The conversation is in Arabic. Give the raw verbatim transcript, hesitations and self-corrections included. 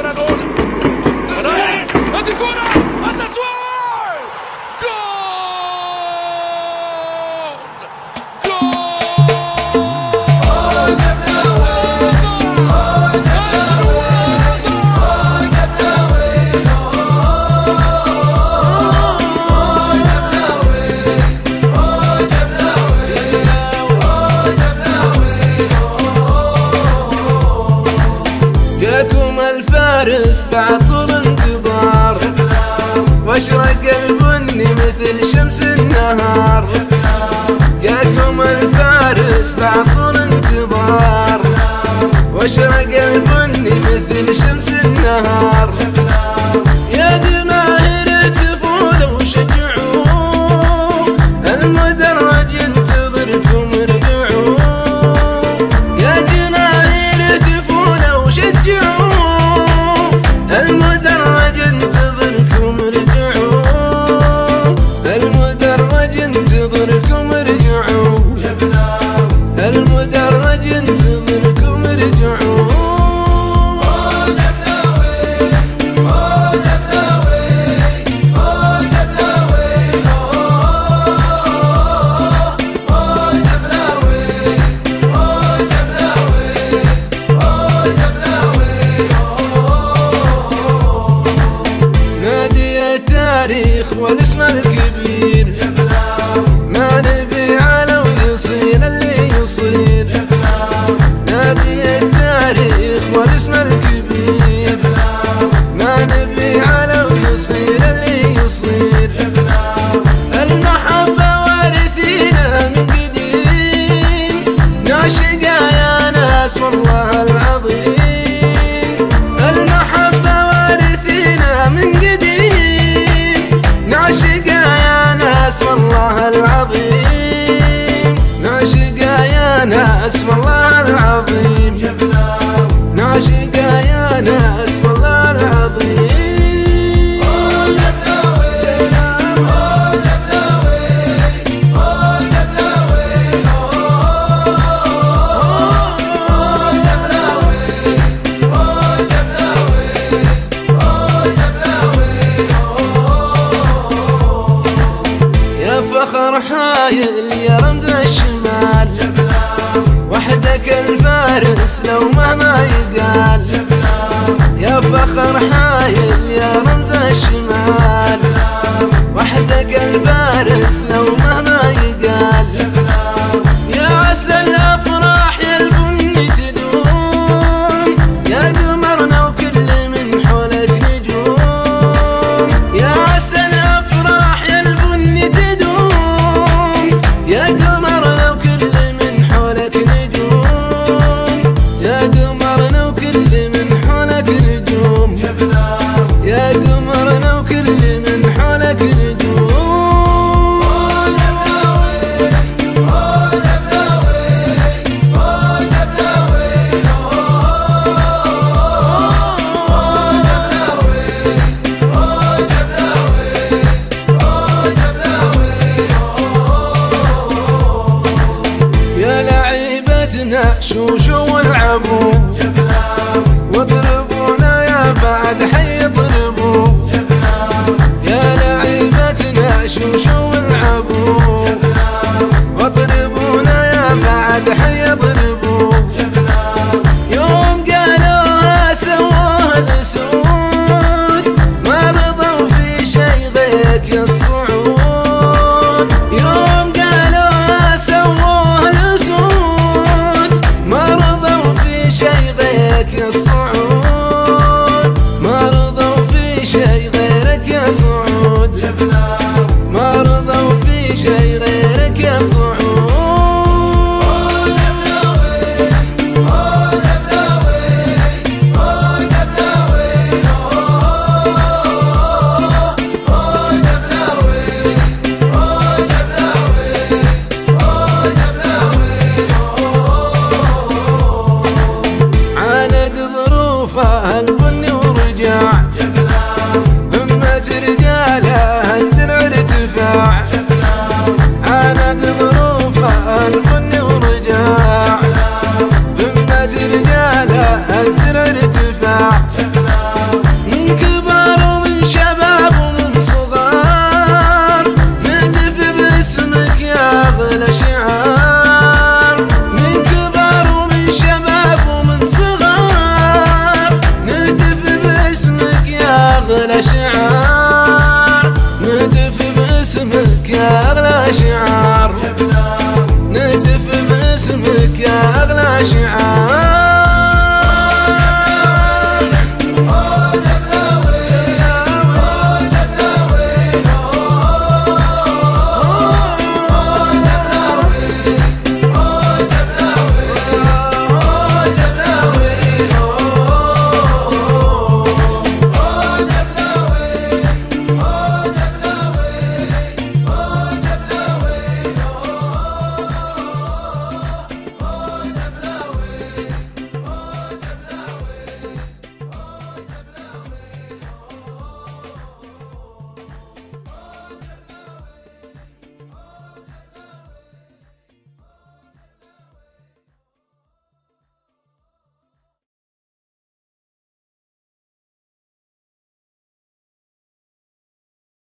الكرة الأولى رايح هذه كرة التسويق جول جول جاكم الفارس بعد طول انتظار واشرق البني مثل شمس النهار. جاكم الفارس بعد طول انتظار واشرق البني مثل شمس النهار. يا جماهير الطفولة وشجعوا المدرج انتظركم ارجعوا. يا جماهير الطفولة وشجعوا المدرج انتظركم ارجعوا. المدرج انتظركم ارجعوا. المدرج انتظركم ارجعوا. التاريخ والاسم الكبير ما نبي على ويصير اللي يصير. نادي التاريخ والاسم الكبير ما نبي على ويصير اللي يصير. المحبة وارثينا من قديم ناشقة يا ناس والله العظيم. المحبة وارثينا من قديم ناشقة يا ناس والله العظيم. ناشقة يا ناس والله العظيم. ناشقة يا ناس والله العظيم. فخر حايل يا رمز الشمال وحدك الفارس لو مهما يقال. يا فخر حايل يا رمز الشمال وحدك الفارس لو مهما يقال. يا عسى الافراح يا البني تدوم يا قمرنا وكل من حولك نجوم. يا عسى الافراح يا البني تدوم يا قمرنا وكل من حولك نجوم. يا قمرنا وكل من حولك نجوم. يا قمرنا وكل من حولك نجوم. شوشوا والعبوا واضربونا يا بعد حي اضربوا. يا لعيبتنا شوشوا والعبوا واضربونا يا بعد حي اضربوا. يوم قالوها سووها الاسود ما رضوا في شي غيرك يا الصعود. يوم قالوها سووها الاسود ما رضوا في شي غيرك يا الصعود. ما رضوا في شي غيرك يا صعود. ما رضوا في شي غيرك يا صعود.